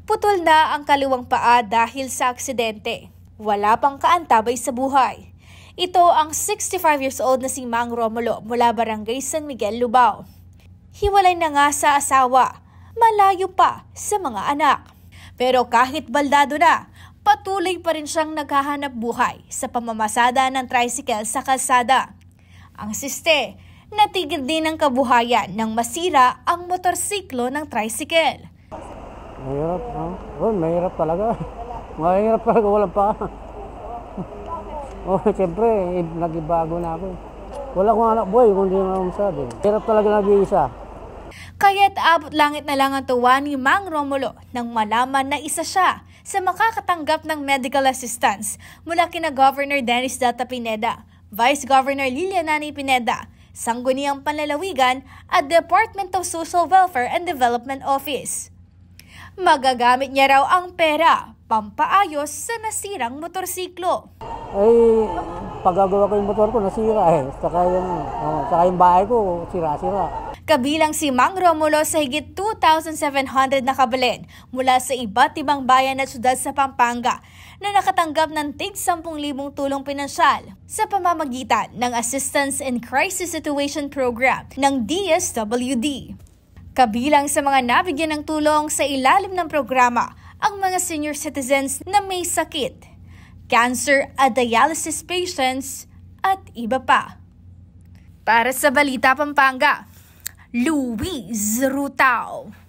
Putol na ang kaliwang paa dahil sa aksidente. Wala pang kaantabay sa buhay. Ito ang 65 years old na si Mang Romulo mula Barangay San Miguel, Lubao. Hiwalay na nga sa asawa, malayo pa sa mga anak. Pero kahit baldado na, patuloy pa rin siyang naghahanap buhay sa pamamasada ng tricycle sa kalsada. Ang siste, natigil din ang kabuhayan nang masira ang motorsiklo ng tricycle. Mahirap, mahirap talaga. Mahirap talaga, walang pa. Siyempre, nagibago na ako. Wala akong anak boy, kung di naman masabi. Hirap talaga nag-iisa. Kaya't abot langit na lang ang tuwa ni Mang Romulo nang malaman na isa siya sa makakatanggap ng medical assistance mula kina Governor Dennis Data Pineda, Vice Governor Lilianani Pineda, Sangguniang Panlalawigan at Department of Social Welfare and Development Office. Magagamit niya raw ang pera pampaayos sa nasirang motorsiklo. Ay, paggagawa ko yung motor ko, nasira eh. Saka yung bahay ko, sira-sira. Kabilang si Mang Romulo sa higit 2,700 na kabalin mula sa iba't ibang bayan at syudad sa Pampanga na nakatanggap ng tig 10,000 tulong pinansyal sa pamamagitan ng Assistance in Crisis Situation Program ng DSWD. Kabilang sa mga nabigyan ng tulong sa ilalim ng programa ang mga senior citizens na may sakit, cancer at dialysis patients at iba pa. Para sa Balita Pampanga, Luis Rutao.